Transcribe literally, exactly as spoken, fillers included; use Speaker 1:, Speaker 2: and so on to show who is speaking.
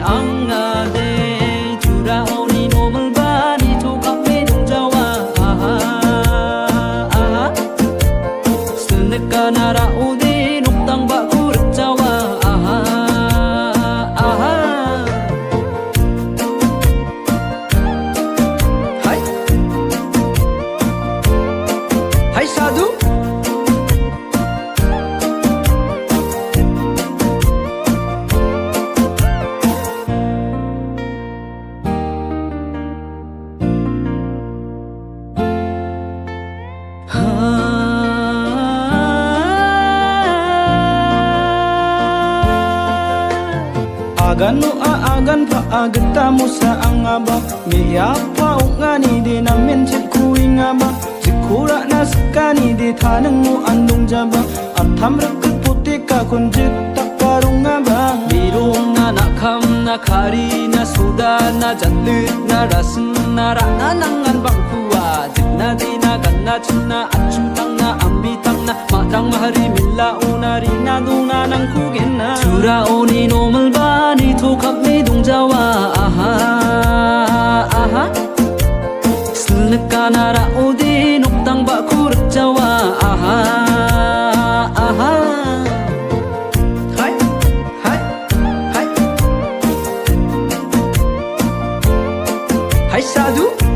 Speaker 1: angade jura oni nomel bani to kami dong jawa aha aha seneka nara udi nuktang ba kurut jawa aha aha hai hai sadu agan no aagan pa agta mo sa angaba miya pa ungani di namin chit kuingaba sikura na skani di thanang mo andong jaba atham rakut puti ka kunjit takarungaba birung na nakam na khari na suda na jatlu na rasin na rana nangan bangkuwa jitna di na ganna chunna achutang na ambitang na matang mahari milla unari na dunga nang kugenna jura oni nomal bani to kami dong jawa aha aha seleka nara udi nuktang ba kurut jawa aha aha hai hai hai hai sadu